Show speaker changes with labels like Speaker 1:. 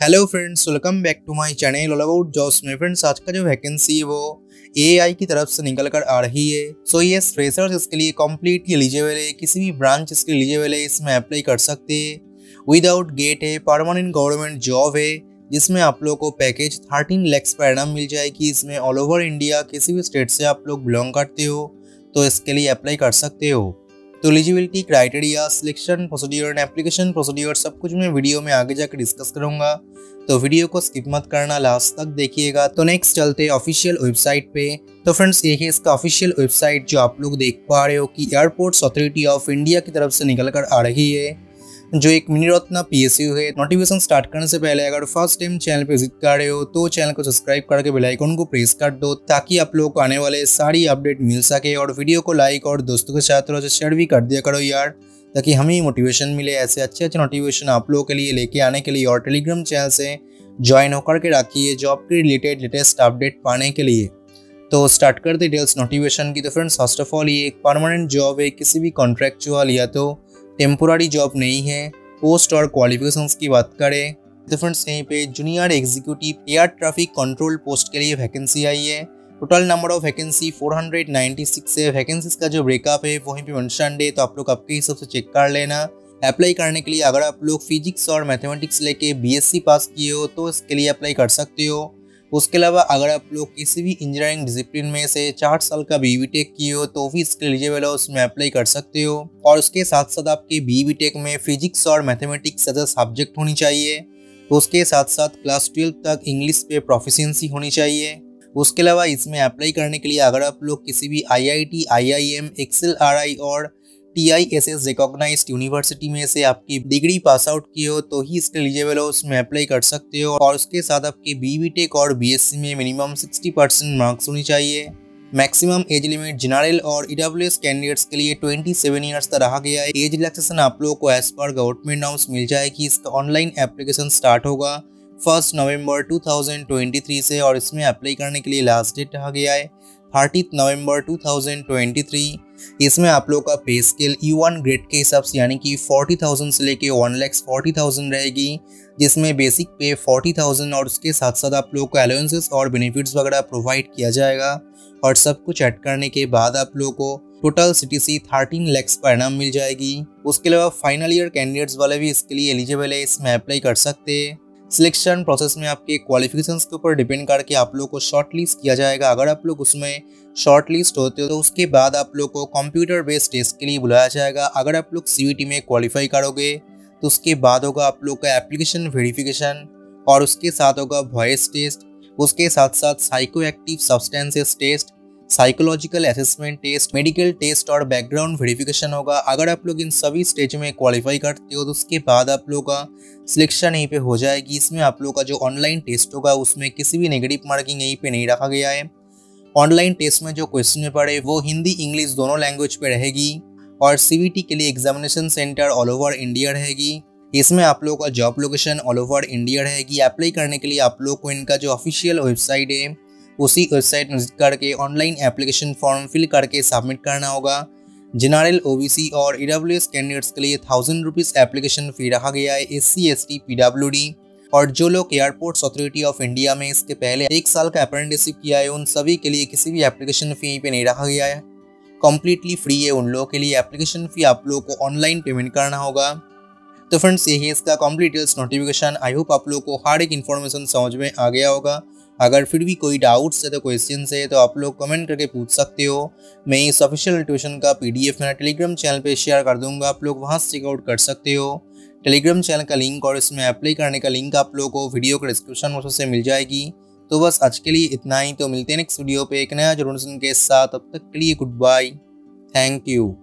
Speaker 1: Hello friends, welcome back to my channel all about jobs में। Friends, आज का जो वैकेंसी है वो एआई की तरफ से निकल कर आ रही है। सो ये फ्रेशर्स इसके लिए कम्प्लीटली एलिजिबल है, किसी भी ब्रांच इसके एलिजिबल है, इसमें अप्लाई कर सकते हैं। विदाउट गेट है, परमानेंट गवर्नमेंट जॉब है, जिसमें आप लोग को पैकेज 13 lakhs पर एनम मिल जाएगी। इसमें ऑल ओवर इंडिया किसी भी स्टेट से आप लोग बिलोंग करते हो तो इसके लिए अप्लाई कर सकते हो। तो eligibility criteria, selection procedure and application procedure सब कुछ मैं वीडियो में आगे जाकर डिस्कस करूंगा, तो वीडियो को स्किप मत करना, लास्ट तक देखिएगा। तो नेक्स्ट चलते हैं ऑफिशियल वेबसाइट पे। तो फ्रेंड्स, ये है इसका ऑफिशियल वेबसाइट जो आप लोग देख पा रहे हो कि एयरपोर्ट्स अथॉरिटी ऑफ इंडिया की तरफ से निकल कर आ रही है, जो एक मिनी रत्न PSU है। नोटिफिकेशन स्टार्ट करने से पहले अगर फर्स्ट टाइम चैनल पे विजिट कर रहे हो तो चैनल को सब्सक्राइब करके बेल आइकन को प्रेस कर दो, ताकि आप लोगों को आने वाले सारी अपडेट मिल सके। और वीडियो को लाइक और दोस्तों के साथ थोड़ा सा शेयर भी कर दिया करो यार, ताकि हमें मोटिवेशन मिले ऐसे अच्छे नोटिफिकेशन आप लोगों के लिए लेके आने के लिए। और टेलीग्राम चैनल से ज्वाइन होकर के रखिए जॉब के रिलेटेड लेटेस्ट अपडेट पाने के लिए। तो स्टार्ट करते डिटेल्स नोटिफिकेशन की। तो फ्रेंड्स, फर्स्ट ऑफ ऑल ये एक परमानेंट जॉब है, किसी भी कॉन्ट्रेक्चुअल या तो टेम्पोररी जॉब नहीं है। पोस्ट और क्वालिफिकेशंस की बात करें तो फ्रेंड्स, यहीं पे junior executive air traffic control post के लिए वैकेंसी आई है। टोटल नंबर ऑफ वैकेंसी 496 है। वैकेंसीज का जो ब्रेकअप है वहीं पे मेंशन्ड है, तो आप लोग आपके हिसाब से चेक कर लेना। अप्लाई करने के लिए अगर आप लोग फिजिक्स और मैथमेटिक्स लेके BSc पास किए हो तो इसके लिए अप्लाई कर सकते हो। उसके अलावा अगर आप लोग किसी भी इंजीनियरिंग डिसिप्लिन में से 4 साल का BE टेक किए हो तो भी इसके एलिजिबल हो, उसमें अप्लाई कर सकते हो। और उसके साथ साथ आपके BE टेक में फिजिक्स और मैथमेटिक्स एज अ सब्जेक्ट होनी चाहिए। तो उसके साथ साथ क्लास 12 तक इंग्लिश पे प्रोफिशिएंसी होनी चाहिए। उसके अलावा इसमें अप्लाई करने के लिए अगर आप लोग किसी भी IIT, IIM, XLRI और TISS रिकॉग्नाइज्ड यूनिवर्सिटी में से आपकी डिग्री पास आउट की हो तो ही इसके एलिजिबल हो, उसमें अप्लाई कर सकते हो। और उसके साथ आपके BE टेक और BSc में मिनिमम 60% मार्क्स होनी चाहिए। मैक्सिमम एज लिमिट जनरल और EWS कैंडिडेट्स के लिए 27 ईयर्स तक रखा गया है। एज रिलैक्सेशन आप लोगों को एज पर गवर्नमेंट नॉर्म्स मिल जाएगी। इसका ऑनलाइन एप्लीकेशन स्टार्ट होगा 1 नवंबर 2023 से, और इसमें अप्लाई करने के लिए लास्ट डेट रखा गया है 30 नवंबर 2023। इसमें आप लोग का पे स्केल E1 ग्रेड के हिसाब से यानी कि 40,000 से लेके 1,40,000 रहेगी, जिसमें बेसिक पे 40,000 और उसके साथ साथ आप लोग को अलाउंसेस और बेनिफिट्स वगैरह प्रोवाइड किया जाएगा। और सब कुछ ऐड करने के बाद आप लोग को total CTC 13 lakhs per annum मिल जाएगी। उसके अलावा फाइनल ईयर कैंडिडेट्स वाले भी इसके लिए एलिजिबल है, इसमें अप्लाई कर सकते हैं। सिलेक्शन प्रोसेस में आपके क्वालिफिकेशंस के ऊपर डिपेंड करके आप लोग को शॉर्ट लिस्ट किया जाएगा। अगर आप लोग उसमें शॉर्ट लिस्ट होते हो तो उसके बाद आप लोग को कंप्यूटर बेस्ड टेस्ट के लिए बुलाया जाएगा। अगर आप लोग CVT में क्वालिफाई करोगे तो उसके बाद होगा आप लोग का एप्लीकेशन वेरिफिकेशन, और उसके साथ होगा वॉइस टेस्ट। उसके साथ साथ psycho active substances test, psychological assessment test, medical test और बैकग्राउंड वेरिफिकेशन होगा। अगर आप लोग इन सभी स्टेज में क्वालिफाई करते हो तो उसके बाद आप लोग का सिलेक्शन यहीं पे हो जाएगी। इसमें आप लोग का जो ऑनलाइन टेस्ट होगा उसमें किसी भी नेगेटिव मार्किंग यहीं पे नहीं रखा गया है। ऑनलाइन टेस्ट में जो क्वेश्चन पड़े वो हिंदी इंग्लिश दोनों लैंग्वेज पे रहेगी। और CVT के लिए examination centre all over India रहेगी। इसमें आप लोगों का job location all over India रहेगी। अप्लाई करने के लिए आप लोग को इनका जो ऑफिशियल वेबसाइट है उसी वेबसाइट में विजिट करके ऑनलाइन एप्लीकेशन फॉर्म फिल करके सबमिट करना होगा। जनरल, OBC और EWS कैंडिडेट्स के लिए 1000 रुपीज़ एप्लीकेशन फी रखा गया है। SC, ST, PWD और जो लोग एयरपोर्ट्स अथॉरिटी ऑफ इंडिया में इसके पहले 1 साल का अप्रेंटिसशिप किया है उन सभी के लिए किसी भी एप्लीकेशन फी पे नहीं रखा गया है, कम्प्लीटली फ्री है उन लोगों के लिए। एप्लीकेशन फी आप लोगों को ऑनलाइन पेमेंट करना होगा। तो फ्रेंड्स, यही है इसका complete details notification. I hope आप लोग को हर एक इन्फॉर्मेशन समझ में आ गया होगा। अगर फिर भी कोई डाउट्स है तो क्वेश्चन है तो आप लोग कमेंट करके पूछ सकते हो। मैं इस ऑफिशियल नोटिफिकेशन का PDF मेरा टेलीग्राम चैनल पे शेयर कर दूंगा, आप लोग वहां से चेकआउट कर सकते हो। टेलीग्राम चैनल का लिंक और इसमें अप्लाई करने का लिंक आप लोगों को वीडियो के डिस्क्रिप्शन बॉक्स से मिल जाएगी। तो बस आज के लिए इतना ही। तो मिलते हैं नेक्स्ट वीडियो पे एक नया जरूर के साथ। तब तक के लिए गुड बाय, थैंक यू।